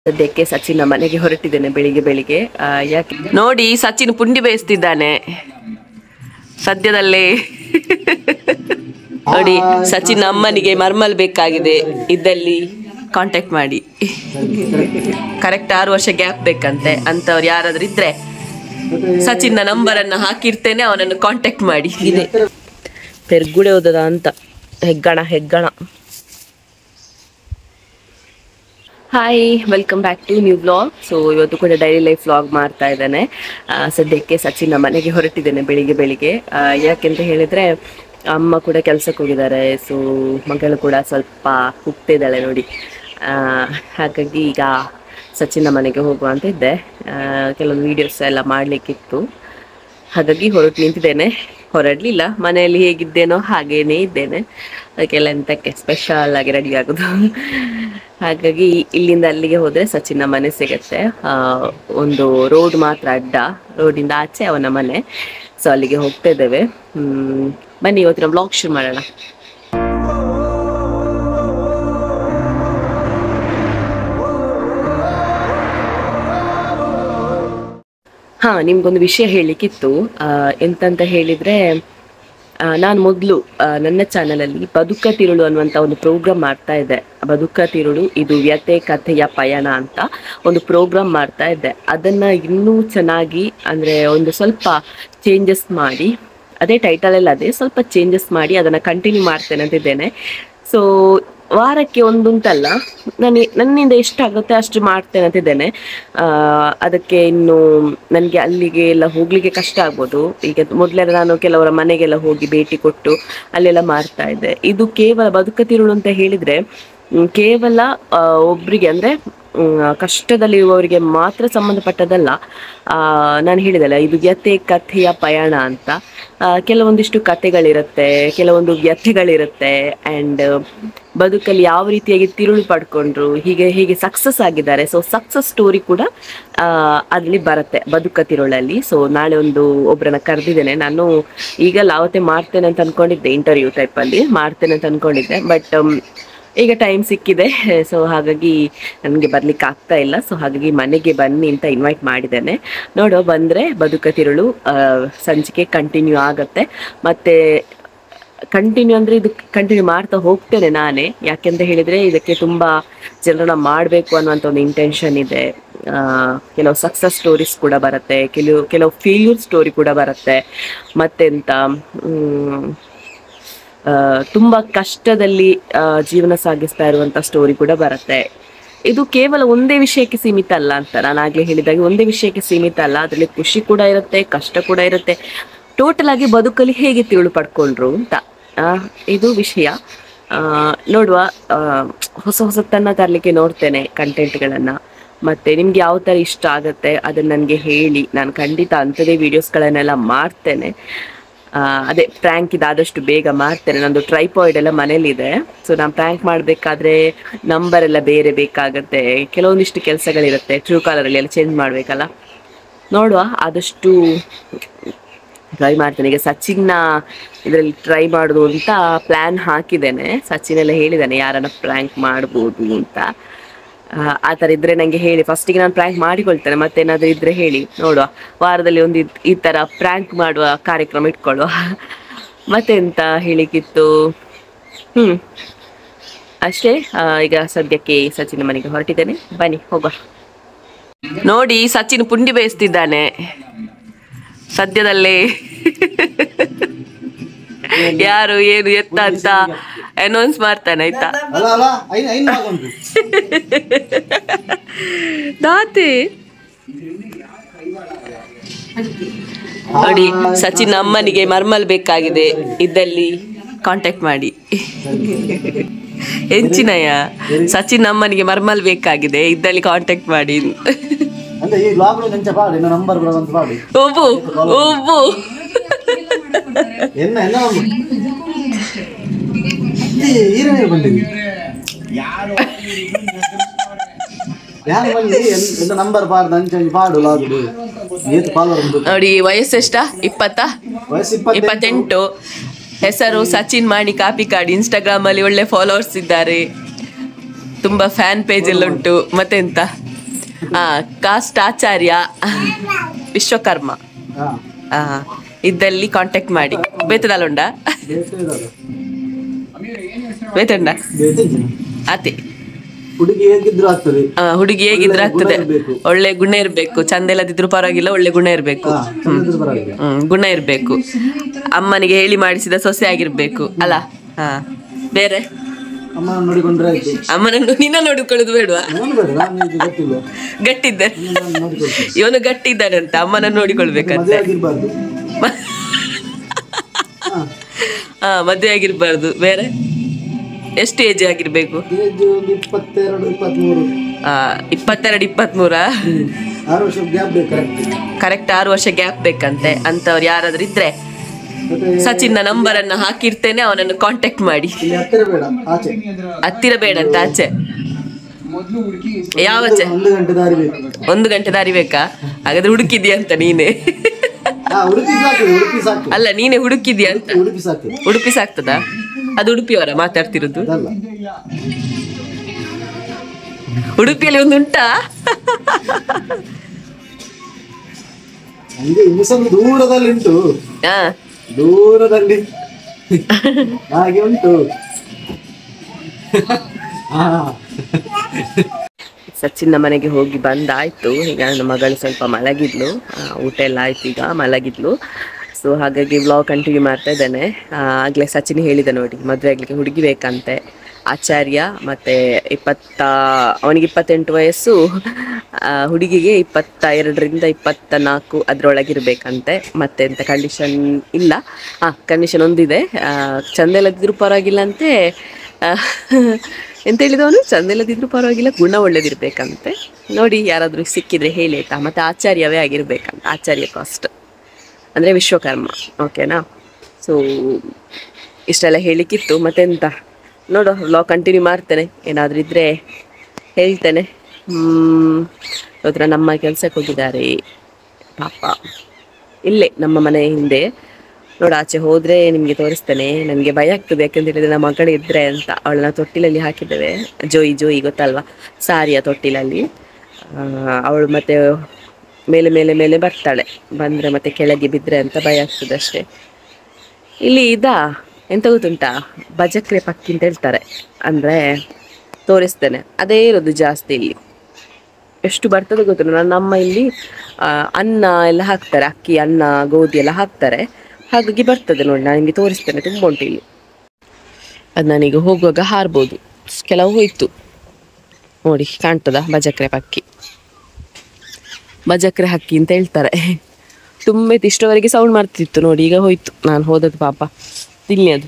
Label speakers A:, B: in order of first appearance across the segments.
A: ಸದ್ಯಕ್ಕೆ ಸಚಿನ್ ಮನೆಗೆ ಹೊರಟಿದ್ದೇನೆ ಬೆಳಿಗ್ಗೆ ಯಾಕೆ ನೋಡಿ ಸಚಿನ್ ಪುಂಡಿ ಬೇಯಿಸ್ತಿದ್ದಾನೆ ಸದ್ಯದಲ್ಲೇ ನೋಡಿ ಸಚಿನ್ ಅಮ್ಮನಿಗೆ ಮರ್ಮಲ್ ಬೇಕಾಗಿದೆ ಇದ್ದಲ್ಲಿ ಕಾಂಟ್ಯಾಕ್ಟ್ ಮಾಡಿ ಕರೆಕ್ಟ್ 6 ವರ್ಷ ಗ್ಯಾಪ್ ಬೇಕಂತೆ ಅಂತವ್ರು ಯಾರಾದ್ರೂ ಇದ್ರೆ ಸಚಿನ್ ನಂಬರ್ ಅನ್ನು ಹಾಕಿರ್ತೇನೆ ಅವನನ್ನು ಕಾಂಟ್ಯಾಕ್ಟ್ ಮಾಡಿ ಇದೆ ಪೆರ್ಗುಡೆ ಹೋದದ ಅಂತ ಹೆಗ್ಗಣ hi welcome back to new vlog so ಇವತ್ತು ಕೂಡ ಡೈಲಿ ಲೈಫ್ ವ್ಲಾಗ್ ಮಾಡ್ತಾ ಇದ್ದಾನೆ ಸದ್ಯಕ್ಕೆ ಸಚಿನ್ ಮನೆಗೆ ಹೊರಟಿದ್ದೇನೆ ಬೆಳಿಗ್ಗೆ ಯಾಕೆಂತ ಹೇಳಿದ್ರೆ ಅಮ್ಮ ಕೂಡ ಕೆಲಸಕ್ಕೆ ಹೋಗಿದ್ದಾರೆ ಸೊ ಮಗಳು ಕೂಡ ಸ್ವಲ್ಪ ಕುಗ್ತಿದ್ದಾಳೆ ನೋಡಿ ಹಾಗಾಗಿ ಈಗ ಸಚಿನ್ ಮನೆಗೆ ಹೋಗುವ ಅಂತ ಇದ್ದೆ ಕೆಲವೊಂದು ವೀಡಿಯೋಸ್ ಎಲ್ಲ ಮಾಡಲಿಕ್ಕಿತ್ತು ಹಾಗಾಗಿ ನಿಂತಿದ್ದೇನೆ ಹೊರಡಲಿಲ್ಲ ಮನೆಯಲ್ಲಿ ಹೇಗಿದ್ದೇನೋ ಹಾಗೇನೇ ಇದ್ದೇನೆ ಅದಕ್ಕೆಲ್ಲ ಎಂತಕ್ಕೆ ಸ್ಪೆಷಲ್ ಆಗಿ ರೆಡಿ ಆಗೋದು ಹಾಗಾಗಿ ಇಲ್ಲಿಂದ ಅಲ್ಲಿಗೆ ಹೋದರೆ ಸಚಿನ್ನ ಮನೆ ಸಿಗತ್ತೆ ಒಂದು ರೋಡ್ ಮಾತ್ರ ಅಡ್ಡ ರೋಡಿಂದ ಆಚೆ ಅವನ ಮನೆ ಸೊ ಅಲ್ಲಿಗೆ ಹೋಗ್ತಾ ಇದ್ದೇವೆ ಬನ್ನಿ ಇವತ್ತಿನ ವ್ಲಾಗ್ ಶುರು ಮಾಡೋಣ ನಿಮ್ಗೊಂದು ವಿಷಯ ಹೇಳಲಿಕ್ಕಿತ್ತು ಎಂತಂತ ಹೇಳಿದ್ರೆ ನಾನು ಮೊದಲು ನನ್ನ ಚಾನಲಲ್ಲಿ ಬದುಕ ತಿರುಳು ಅನ್ನುವಂಥ ಒಂದು ಪ್ರೋಗ್ರಾಮ್ ಮಾಡ್ತಾ ಇದ್ದೆ ಬದುಕ ತಿರುಳು ಇದು ವ್ಯತೆ ಕಥೆಯ ಪಯಣ ಅಂತ ಒಂದು ಪ್ರೋಗ್ರಾಮ್ ಮಾಡ್ತಾ ಇದ್ದೆ ಅದನ್ನು ಇನ್ನೂ ಚೆನ್ನಾಗಿ ಅಂದರೆ ಒಂದು ಸ್ವಲ್ಪ ಚೇಂಜಸ್ ಮಾಡಿ ಅದೇ ಟೈಟಲೆಲ್ಲ ಅದೇ ಸ್ವಲ್ಪ ಚೇಂಜಸ್ ಮಾಡಿ ಅದನ್ನು ಕಂಟಿನ್ಯೂ ಮಾಡ್ತೇನೆ ಅಂತಿದ್ದೇನೆ ಸೊ ವಾರಕ್ಕೆ ಒಂದುಂಟಲ್ಲ ನನ್ನಿಂದ ಎಷ್ಟಾಗುತ್ತೆ ಅಷ್ಟು ಮಾಡ್ತೇನೆ ಅಂತಿದ್ದೇನೆ ಅದಕ್ಕೆ ಇನ್ನು ನನಗೆ ಅಲ್ಲಿಗೆ ಎಲ್ಲ ಹೋಗ್ಲಿಕ್ಕೆ ಕಷ್ಟ ಆಗ್ಬೋದು ಈಗ ಮೊದಲೆಲ್ಲ ನಾನು ಕೆಲವರ ಮನೆಗೆಲ್ಲ ಹೋಗಿ ಭೇಟಿ ಕೊಟ್ಟು ಅಲ್ಲೆಲ್ಲ ಮಾಡ್ತಾ ಇದ್ದೆ ಇದು ಕೇವಲ ಬದುಕ ತಿರುಳು ಅಂತ ಹೇಳಿದ್ರೆ ಕೇವಲ ಒಬ್ರಿಗೆ ಅಂದರೆ ಕಷ್ಟದಲ್ಲಿರುವವರಿಗೆ ಮಾತ್ರ ಸಂಬಂಧಪಟ್ಟದಲ್ಲ ನಾನು ಹೇಳಿದಲ್ಲ ಇದು ವ್ಯತೆ ಕಥೆಯ ಪಯಣ ಅಂತ ಕೆಲವೊಂದಿಷ್ಟು ಕಥೆಗಳಿರುತ್ತೆ ಕೆಲವೊಂದು ವ್ಯಥೆಗಳಿರುತ್ತೆ ಆ್ಯಂಡ್ ಬದುಕಲ್ಲಿ ಯಾವ ರೀತಿಯಾಗಿ ತಿರುಳು ಪಡ್ಕೊಂಡ್ರು ಹೀಗೆ ಸಕ್ಸಸ್ ಆಗಿದ್ದಾರೆ ಸೊ ಸಕ್ಸಸ್ ಸ್ಟೋರಿ ಕೂಡ ಅದರಲ್ಲಿ ಬರುತ್ತೆ ಬದುಕ ತಿರುಳಲ್ಲಿ ಸೊ ನಾಳೆ ಒಬ್ಬರನ್ನ ಕರೆದಿದ್ದೇನೆ ನಾನು ಈಗಲ್ಲ ಅವತ್ತೇ ಮಾಡ್ತೇನೆ ಅಂತ ಅನ್ಕೊಂಡಿದ್ದೆ ಇಂಟರ್ವ್ಯೂ ಟೈಪಲ್ಲಿ ಮಾಡ್ತೇನೆ ಅಂತ ಅನ್ಕೊಂಡಿದ್ದೆ ಬಟ್ ಈಗ ಟೈಮ್ ಸಿಕ್ಕಿದೆ ಸೊ ಹಾಗಾಗಿ ನನಗೆ ಬರ್ಲಿಕ್ಕೆ ಆಗ್ತಾ ಇಲ್ಲ ಸೊ ಹಾಗಾಗಿ ಮನೆಗೆ ಬನ್ನಿ ಅಂತ ಇನ್ವೈಟ್ ಮಾಡಿದ್ದೇನೆ ನೋಡುವ ಬಂದರೆ ಬದುಕ ತಿರುಳು ಸಂಚಿಕೆ ಕಂಟಿನ್ಯೂ ಆಗುತ್ತೆ ಮತ್ತು ಕಂಟಿನ್ಯೂ ಅಂದರೆ ಇದು ಕಂಟಿನ್ಯೂ ಮಾಡ್ತಾ ಹೋಗ್ತೇನೆ ನಾನೇ ಯಾಕೆಂತ ಹೇಳಿದರೆ ಇದಕ್ಕೆ ತುಂಬ ಜನರನ್ನ ಮಾಡಬೇಕು ಅನ್ನುವಂಥ ಒಂದು ಇಂಟೆನ್ಷನ್ ಇದೆ ಕೆಲವು ಸಕ್ಸಸ್ ಸ್ಟೋರೀಸ್ ಕೂಡ ಬರುತ್ತೆ ಕೆಲವು ಫೇಲ್ಯೂರ್ ಸ್ಟೋರಿ ಕೂಡ ಬರುತ್ತೆ ಮತ್ತೆಂತ ತುಂಬ ಕಷ್ಟದಲ್ಲಿ ಜೀವನ ಸಾಗಿಸ್ತಾ ಇರುವಂಥ ಸ್ಟೋರಿ ಕೂಡ ಬರುತ್ತೆ ಇದು ಕೇವಲ ಒಂದೇ ವಿಷಯಕ್ಕೆ ಸೀಮಿತ ಅಲ್ಲ ಅಂತ ನಾನು ಆಗಲೇ ಹೇಳಿದಾಗೆ ಒಂದೇ ವಿಷಯಕ್ಕೆ ಸೀಮಿತ ಅಲ್ಲ ಅದರಲ್ಲಿ ಖುಷಿ ಕೂಡ ಇರುತ್ತೆ ಕಷ್ಟ ಕೂಡ ಇರುತ್ತೆ ಟೋಟಲ್ ಆಗಿ ಬದುಕಲ್ಲಿ ಹೇಗೆ ತಿರುಳು ಪಡ್ಕೊಂಡ್ರು ಅಂತ ಇದು ವಿಷಯ ನೋಡುವ ಹೊಸತನ್ನ ತರಲಿಕ್ಕೆ ನೋಡ್ತೇನೆ ಕಂಟೆಂಟ್ಗಳನ್ನು ಮತ್ತು ನಿಮ್ಗೆ ಯಾವ ಥರ ಇಷ್ಟ ಆಗುತ್ತೆ ಅದನ್ನು ನನಗೆ ಹೇಳಿ ನಾನು ಖಂಡಿತ ಅಂಥದ್ದೇ ವೀಡಿಯೋಸ್ಗಳನ್ನೆಲ್ಲ ಮಾಡ್ತೇನೆ ಅದೇ ಪ್ರ್ಯಾಂಕ್ ಇದಾದಷ್ಟು ಬೇಗ ಮಾಡ್ತೇನೆ ನಂದು ಟ್ರೈಪಾಯ್ಡ್ ಎಲ್ಲ ಮನೇಲಿದೆ ಸೊ ನಾನು ಪ್ರ್ಯಾಂಕ್ ಮಾಡಬೇಕಾದ್ರೆ ನಂಬರ್ ಎಲ್ಲ ಬೇರೆ ಬೇಕಾಗತ್ತೆ ಕೆಲವೊಂದಿಷ್ಟು ಕೆಲಸಗಳಿರುತ್ತೆ ಟ್ರೂ ಕಾಲರಲ್ಲಿ ಎಲ್ಲ ಚೇಂಜ್ ಮಾಡಬೇಕಲ್ಲ ನೋಡುವ ಆದಷ್ಟು ಟ್ರೈ ಮಾಡ್ತೇನೆ ಈಗ ಸಚಿನ್ನ ಇದರಲ್ಲಿ ಟ್ರೈ ಮಾಡೋದು ಅಂತ ಪ್ಲ್ಯಾನ್ ಹಾಕಿದ್ದೇನೆ ಸಚಿನ್ ಎಲ್ಲ ಹೇಳಿದ್ದಾನೆ ಯಾರನ್ನ ಪ್ರ್ಯಾಂಕ್ ಮಾಡ್ಬೋದು ಅಂತ ಆ ಥರ ಇದ್ದರೆ ನನಗೆ ಹೇಳಿ ಫಸ್ಟಿಗೆ ನಾನು ಪ್ರ್ಯಾಂಕ್ ಮಾಡಿಕೊಳ್ತೇನೆ ಮತ್ತೇನಾದರೂ ಇದ್ದರೆ ಹೇಳಿ ನೋಡುವ ವಾರದಲ್ಲಿ ಒಂದು ಈ ಥರ ಪ್ರ್ಯಾಂಕ್ ಮಾಡುವ ಕಾರ್ಯಕ್ರಮ ಇಟ್ಕೊಳ್ಳುವ ಮತ್ತೆಂತ ಹೇಳಿಕ್ಕಿತ್ತು ಅಷ್ಟೇ ಈಗ ಸದ್ಯಕ್ಕೆ ಸಚಿನ್ ಮನೆಗೆ ಹೊರಟಿದ್ದೇನೆ ಬನ್ನಿ ಹೋಗುವ ನೋಡಿ ಸಚಿನ್ ಪುಂಡಿ ಬೇಯಿಸ್ತಿದ್ದಾನೆ ಸದ್ಯದಲ್ಲೇ ಯಾರು ಏನು ಎತ್ತ ಅಂತ ಅನೌನ್ಸ್ ಮಾಡ್ತಾನೆ ಆಯ್ತಾ ದಾತೆ ನೋಡಿ ಸಚಿನ್ ಅಮ್ಮನಿಗೆ ಮರ್ಮಲ್ ಬೇಕಾಗಿದೆ ಇದ್ದಲ್ಲಿ ಕಾಂಟ್ಯಾಕ್ಟ್ ಮಾಡಿ ಹೆಂಚಿನಯ್ಯ ಸಚಿನ್ ಅಮ್ಮನಿಗೆ ಮರ್ಮಲ್ ಬೇಕಾಗಿದೆ ಇದ್ದಲ್ಲಿ ಕಾಂಟ್ಯಾಕ್ಟ್ ಮಾಡಿ ಒಬ್ಬು ಒಬ್ಬು ನೋಡಿ ವಯಸ್ಸು ಎಷ್ಟ 28 ಹೆಸರು ಸಚಿನ್ ಮಾಡಿ ಕಾಪಿ ಕಾರ್ಡ್ ಇನ್ಸ್ಟಾಗ್ರಾಮ್ ಅಲ್ಲಿ ಒಳ್ಳೆ ಫಾಲೋವರ್ಸ್ ಇದ್ದಾರೆ ತುಂಬಾ ಫ್ಯಾನ್ ಪೇಜ್ ಎಲ್ಲ ಉಂಟು ಮತ್ತೆಂತ ಕಾಸ್ಟ್ ಆಚಾರ್ಯ ವಿಶ್ವಕರ್ಮ ಇದ್ದಲ್ಲಿ ಕಾಂಟ್ಯಾಕ್ಟ್ ಮಾಡಿ ಬೇತದಾಲುಂಡ ಬೇತಂಡ ಅತಿ ಹುಡುಗಿ ಹೇಗಿದ್ರು ಆಗ್ತದೆ ಒಳ್ಳೆ ಗುಣ ಇರ್ಬೇಕು, ಚಂದ ಇಲ್ಲದಿದ್ರು ಪರವಾಗಿಲ್ಲ, ಒಳ್ಳೆ ಗುಣ ಇರ್ಬೇಕು. ಗುಣ ಇರ್ಬೇಕು, ಅಮ್ಮನಿಗೆ ಹೇಳಿ ಮಾಡಿಸಿದ ಸೊಸೆ ಆಗಿರ್ಬೇಕು ಅಲ್ಲ. ಬೇರೆ ಅಮ್ಮನನ್ನು ನಿನ್ನ ನೋಡಿಕೊಳ್ಳೋದು ಬೇಡವಾ? ಗಟ್ಟಿದ್ದ ಇವನು ಗಟ್ಟಿದ್ದಾನೆ ಅಂತ ಅಮ್ಮನನ್ನು ನೋಡಿಕೊಳ್ಬೇಕಂತೆ. ಮದುವೆ ಆಗಿರ್ಬಾರ್ದು. ಬೇರೆ ಎಷ್ಟು ಏಜ್ ಆಗಿರ್ಬೇಕು? 22-23. ಕರೆಕ್ಟ್ 6 ವರ್ಷ ಗ್ಯಾಪ್ ಬೇಕಂತೆ. ಅಂತವ್ರು ಯಾರಾದ್ರೂ ಇದ್ರೆ ಸಚಿನ್ ನಂಬರ್ ಅನ್ನು ಹಾಕಿರ್ತೇನೆ, ಅವನನ್ನು ಕಾಂಟ್ಯಾಕ್ಟ್ ಮಾಡಿ. ಹತ್ತಿರ ಬೇಡ ಅಂತ ಆಚೆ. ಯಾವಚೆ 1 ಗಂಟೆ ದಾರಿ ಬೇಕಾ? ಹಾಗಾದ್ರೆ ಹುಡುಕಿದ್ಯಾ ಅಂತ ನೀನೆ? ಅಲ್ಲ, ನೀನೆ ಹುಡುಕಿದ್ಯಾ ಅಂತ. ಉಡುಪಿ ಸಾಕ್ತದ? ಅದು ಉಡುಪಿಯವರ ಮಾತಾಡ್ತಿರೋದು? ಉಡುಪಿಯಲ್ಲಿ ಒಂದು ಉಂಟಾ?
B: ದೂರದಲ್ಲಿ ಉಂಟು, ದೂರದಲ್ಲಿ ಹಾಗೆ ಉಂಟು.
A: ಸಚಿನ್ನ ಮನೆಗೆ ಹೋಗಿ ಬಂದಾಯ್ತು. ಈಗ ನನ್ನ ಮಗಳು ಸ್ವಲ್ಪ ಮಲಗಿದ್ಲು, ಊಟ ಎಲ್ಲ ಆಯ್ತು, ಈಗ ಮಲಗಿದ್ಲು. ಸೊ ಹಾಗಾಗಿ ವ್ಲಾಗ್ ಕಂಟಿನ್ಯೂ ಮಾಡ್ತಾ ಇದ್ದೇನೆ. ಆಗಲೇ ಸಚಿನ್ ಹೇಳಿದೆ ನೋಡಿ, ಮದುವೆ ಆಗಲಿಕ್ಕೆ ಹುಡುಗಿ ಬೇಕಂತೆ. ಆಚಾರ್ಯ ಮತ್ತು ಅವನಿಗೆ 28 ವಯಸ್ಸು, ಹುಡುಗಿಗೆ 22-24 ಅದರೊಳಗಿರ್ಬೇಕಂತೆ. ಮತ್ತೆ ಎಂತ ಕಂಡೀಷನ್ ಇಲ್ಲ. ಕಂಡೀಷನ್ ಒಂದಿದೆ, ಚಂದ ಇಲ್ಲದಿದ್ರು ಪರವಾಗಿಲ್ಲ ಅಂತೆ. ಎಂತ ಹೇಳಿದವನು? ಚಂದ ಇಲ್ಲದಿದ್ರು ಪರವಾಗಿಲ್ಲ, ಗುಣ ಒಳ್ಳೇದಿರ್ಬೇಕಂತೆ. ನೋಡಿ, ಯಾರಾದರೂ ಸಿಕ್ಕಿದ್ರೆ ಹೇಳಿ ಆಯ್ತಾ. ಮತ್ತು ಆಚಾರ್ಯವೇ ಆಗಿರ್ಬೇಕಂತ. ಆಚಾರ್ಯ ಕಾಸ್ಟ್ ಅಂದರೆ ವಿಶ್ವಕರ್ಮ. ಓಕೆನಾ? ಸೊ ಇಷ್ಟೆಲ್ಲ ಹೇಳಿಕ್ಕಿತ್ತು. ಮತ್ತೆಂತ ನೋಡು, ವ್ಲಾಗ್ ಕಂಟಿನ್ಯೂ ಮಾಡ್ತೇನೆ. ಏನಾದರೂ ಇದ್ದರೆ ಹೇಳ್ತೇನೆ. ಇವತ್ತು ನಮ್ಮ ಕೆಲಸಕ್ಕೆ ಹೋಗಿದ್ದಾರೆ ಪಾಪ, ಇಲ್ಲೇ ನಮ್ಮ ಮನೆ ಹಿಂದೆ. ನೋಡು, ಆಚೆ ಹೋದರೆ ನಿಮಗೆ ತೋರಿಸ್ತೇನೆ. ನನಗೆ ಭಯ ಆಗ್ತದೆ, ಯಾಕೆಂತ ಹೇಳಿದರೆ ನಮ್ಮ ಮಗಳು ಇದ್ದರೆ ಅಂತ. ಅವಳನ್ನ ತೊಟ್ಟಿಲಲ್ಲಿ ಹಾಕಿದ್ದೇವೆ. ಜೋಯಿ ಗೊತ್ತಲ್ವಾ, ಸಾರಿಯ ತೊಟ್ಟಿಲಲ್ಲಿ. ಅವಳು ಮತ್ತೆ ಮೇಲೆ ಬರ್ತಾಳೆ. ಬಂದರೆ ಮತ್ತೆ ಕೆಳಗೆ ಬಿದ್ದರೆ ಅಂತ ಭಯ ಆಗ್ತದೆ ಅಷ್ಟೇ. ಇಲ್ಲಿ ಎಂತ ಗೊತ್ತುಂಟಾ, ಬಜಕ್ರೆ ಪಕ್ಕಿ ಅಂತ ಹೇಳ್ತಾರೆ. ಅಂದರೆ ತೋರಿಸ್ತೇನೆ, ಅದೇ ಇರೋದು ಜಾಸ್ತಿ ಇಲ್ಲಿ. ಎಷ್ಟು ಬರ್ತದೆ ಗೊತ್ತಿಲ್ಲ. ನನ್ನ ಅಮ್ಮ ಇಲ್ಲಿ ಅನ್ನ ಎಲ್ಲ ಹಾಕ್ತಾರೆ, ಅಕ್ಕಿ, ಅನ್ನ, ಗೋಧಿ ಎಲ್ಲ ಹಾಕ್ತಾರೆ. ಹಾಗಾಗಿ ಬರ್ತದೆ ನೋಡಿ, ನಾನು ನಿಮಗೆ ತೋರಿಸ್ತೇನೆ. ತುಂಬ ಉಂಟು ಇಲ್ಲಿ. ಅದು ನಾನೀಗ ಹೋಗುವಾಗ ಹಾರ್ಬೋದು. ಕೆಲವು ಹೋಯ್ತು ನೋಡಿ, ಕಾಣ್ತದ ಬಜಕ್ರೆ ಪಕ್ಕಿ, ಬಜಕ್ರೆ ಹಕ್ಕಿ ಅಂತ ಹೇಳ್ತಾರೆ. ತುಂಬ ಇಷ್ಟವರೆಗೆ ಸೌಂಡ್ ಮಾಡ್ತಿತ್ತು ನೋಡಿ, ಈಗ ಹೋಯ್ತು. ನಾನು ಹೋದದ್ದು ಪಾಪ ತಿನ್ನಿ. ಅದು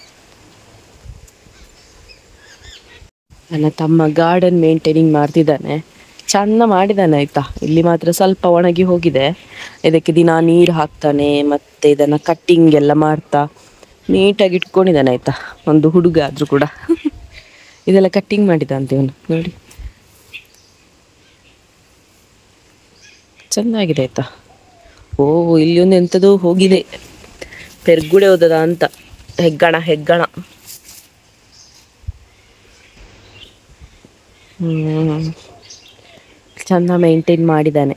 A: ನನ್ನ ತಮ್ಮ ಗಾರ್ಡನ್ ಮೇಂಟೈನಿಂಗ್ ಮಾಡ್ತಿದ್ದಾನೆ, ಚೆಂದ ಮಾಡಿದ್ದಾನೆ ಆಯಿತಾ. ಇಲ್ಲಿ ಮಾತ್ರ ಸ್ವಲ್ಪ ಒಣಗಿ ಹೋಗಿದೆ. ಇದಕ್ಕೆ ದಿನ ನೀರು ಹಾಕ್ತಾನೆ, ಮತ್ತು ಇದನ್ನು ಕಟ್ಟಿಂಗ್ ಎಲ್ಲ ಮಾಡ್ತಾ ನೀಟಾಗಿ ಇಟ್ಕೊಂಡಿದ್ದಾನೆ ಆಯಿತಾ. ಒಂದು ಹುಡುಗ ಆದರೂ ಕೂಡ ಇದೆಲ್ಲ ಕಟ್ಟಿಂಗ್ ಮಾಡಿದ ಅಂತ ಇವನು ನೋಡಿ, ಚೆನ್ನಾಗಿದೆ ಆಯಿತಾ. ಇಲ್ಲಿ ಒಂದು ಎಂಥದ್ದು ಹೋಗಿದೆ, ಪೆರ್ಗುಡೆ ಹೋದದ ಅಂತ. ಹೆಗ್ಗಣ ಚೆಂದ ಮೇಂಟೈನ್ ಮಾಡಿದ್ದಾನೆ.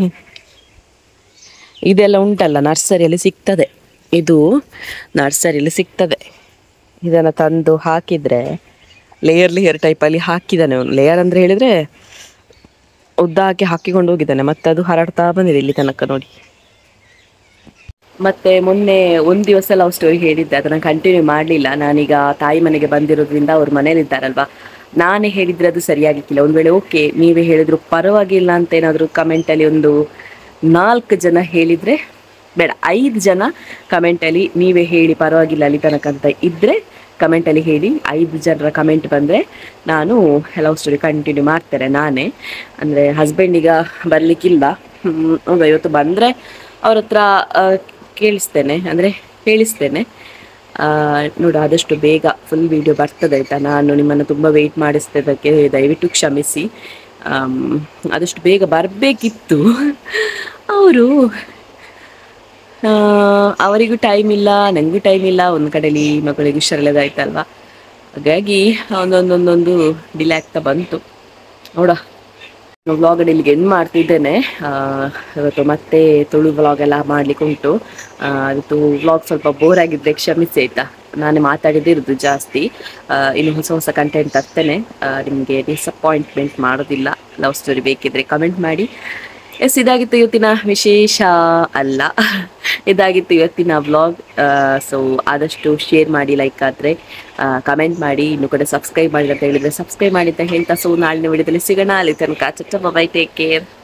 A: ಇದೆಲ್ಲ ಉಂಟಲ್ಲ, ನರ್ಸರಿಯಲ್ಲಿ ಸಿಗ್ತದೆ. ಇದು ನರ್ಸರಿಯಲ್ಲಿ ಸಿಗ್ತದೆ. ಇದನ್ನು ತಂದು ಹಾಕಿದರೆ ಲೇಯರ್ ಟೈಪಲ್ಲಿ ಹಾಕಿದ್ದಾನೆ ಅವನು. ಲೇಯರ್ ಅಂದರೆ ಹೇಳಿದರೆ ಉದ್ದ ಹಾಕಿಕೊಂಡು ಹೋಗಿದ್ದಾನೆ. ಮತ್ತು ಅದು ಹರಡ್ತಾ ಬಂದಿದೆ ಇಲ್ಲಿ ತನಕ ನೋಡಿ. ಮತ್ತು ಮೊನ್ನೆ ಒಂದು ದಿವಸ ಲವ್ ಸ್ಟೋರಿ ಹೇಳಿದ್ದೆ, ಅದನ್ನು ಕಂಟಿನ್ಯೂ ಮಾಡಲಿಲ್ಲ. ನಾನೀಗ ತಾಯಿ ಮನೆಗೆ ಬಂದಿರೋದ್ರಿಂದ ಅವ್ರ ಮನೇಲಿದ್ದಾರಲ್ವ, ನಾನೇ ಹೇಳಿದರೆ ಅದು ಸರಿಯಾಗಿಕ್ಕಿಲ್ಲ. ಒಂದು ವೇಳೆ ಓಕೆ ನೀವೇ ಹೇಳಿದ್ರು ಪರವಾಗಿಲ್ಲ ಅಂತ ಏನಾದರೂ ಕಮೆಂಟಲ್ಲಿ ಒಂದು 4 ಜನ ಹೇಳಿದರೆ, ಬೇಡ 5 ಜನ ಕಮೆಂಟಲ್ಲಿ ನೀವೇ ಹೇಳಿ ಪರವಾಗಿಲ್ಲ ಅಲ್ಲಿ ತನಕ ಅಂತ ಇದ್ದರೆ ಕಮೆಂಟಲ್ಲಿ ಹೇಳಿ. 5 ಜನರ ಕಮೆಂಟ್ ಬಂದರೆ ನಾನು ಲವ್ ಸ್ಟೋರಿ ಕಂಟಿನ್ಯೂ ಮಾಡ್ತೇನೆ ನಾನೇ. ಅಂದರೆ ಹಸ್ಬೆಂಡೀಗ ಬರಲಿಕ್ಕಿಲ್ಲ. ಒಂದು 50 ಬಂದರೆ ಅವ್ರ ಹತ್ರ ಕೇಳಿಸ್ತೇನೆ, ಅಂದರೆ ಹೇಳಿಸ್ತೇನೆ. ನೋಡು, ಆದಷ್ಟು ಬೇಗ ಫುಲ್ ವಿಡಿಯೋ ಬರ್ತದೆ ಆಯಿತಾ. ನಾನು ನಿಮ್ಮನ್ನು ತುಂಬ ವೆಯ್ಟ್ ಮಾಡಿಸ್ತಿದ್ದಕ್ಕೆ ದಯವಿಟ್ಟು ಕ್ಷಮಿಸಿ. ಆದಷ್ಟು ಬೇಗ ಬರಬೇಕಿತ್ತು. ಅವರಿಗೂ ಟೈಮ್ ಇಲ್ಲ, ನನಗೂ ಟೈಮ್ ಇಲ್ಲ. ಒಂದು ಕಡೆಯಲ್ಲಿ ಮಗಳಿಗೆ ಹುಷಾರಿಲ್ಲದಾಯ್ತಲ್ವ, ಹಾಗಾಗಿ ಒಂದೊಂದು ಡಿಲೇ ಆಗ್ತಾ ಬಂತು. ನೋಡ ವ್ಲಾಗ್ ಇಲ್ಲಿಗೆ ಎಂಡ್ ಮಾಡ್ತಿದ್ದೇನೆ. ಇವತ್ತು ಮತ್ತೆ ತುಳು ವ್ಲಾಗ್ ಎಲ್ಲ ಮಾಡ್ಲಿಕ್ಕೆ ಉಂಟು. ಇವತ್ತು ವ್ಲಾಗ್ ಸ್ವಲ್ಪ ಬೋರ್ ಆಗಿದ್ದೆ, ಕ್ಷಮಿಸಿ ಆಯ್ತಾ. ನಾನೇ ಮಾತಾಡಿದಿರೋದು ಜಾಸ್ತಿ. ಇನ್ನು ಹೊಸ ಹೊಸ ಕಂಟೆಂಟ್ ತರ್ತೇನೆ, ನಿಮಗೆ ಡಿಸಪಾಯಿಂಟ್ಮೆಂಟ್ ಮಾಡೋದಿಲ್ಲ. ಲವ್ ಸ್ಟೋರಿ ಬೇಕಿದ್ರೆ ಕಮೆಂಟ್ ಮಾಡಿ. ಎಸ್, ಇದಾಗಿತ್ತು ಇವತ್ತಿನ ವಿಶೇಷ ಅಲ್ಲ, ಇದಾಗಿತ್ತು ಇವತ್ತಿನ ವ್ಲಾಗ್. ಸೊ ಆದಷ್ಟು ಶೇರ್ ಮಾಡಿ, ಲೈಕ್ ಆದರೆ ಕಮೆಂಟ್ ಮಾಡಿ, ಇನ್ನು ಕೂಡ ಸಬ್ಸ್ಕ್ರೈಬ್ ಮಾಡಿ ಅಂತ ಹೇಳಿದರೆ ಸಬ್ಸ್ಕ್ರೈಬ್ ಮಾಡಿ ಅಂತ ಹೇಳ್ತಾ, ಸೊ ನಾಳಿನ ವಿಡಿಯೋದಲ್ಲಿ ಸಿಗೋಣ. ಅಲ್ಲಿ ತನಕ ಬೈ, ಟೇಕ್ ಕೇರ್.